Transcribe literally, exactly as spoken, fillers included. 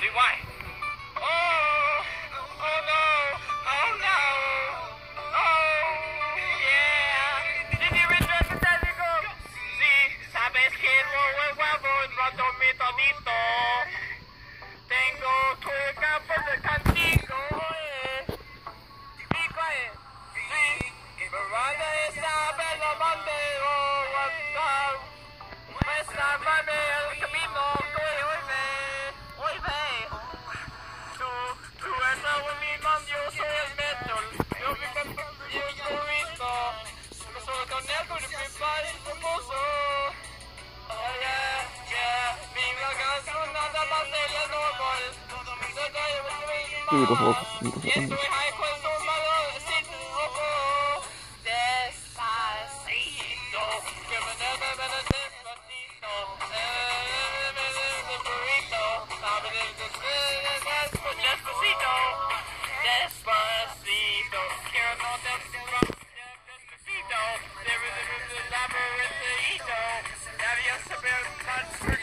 See why? Oh, oh no, oh no, oh, yeah. Did you enjoy the técnico? Sí, sabes que no es huevo, roto mi todito. Tengo tu campo de cantico, eh. Be quiet. Sí, Miranda Isabella Monday, oh, what's up? Muestra, mame, el camino, hoy, hoy ve, hoy ve. Tú, tú eres un imán, yo soy el metal. Yo vivo en el burrito. Yo soy con el burrito, mi padre es famoso. Oh yeah, yeah. Viva canción, nada más de la normal. Y estoy high cuando malo, sin ojo. Despacito, que me debe ver el despacito. Despacito, despacito, quiero no despacito, despacito, labyrinthito, nadie sabe más.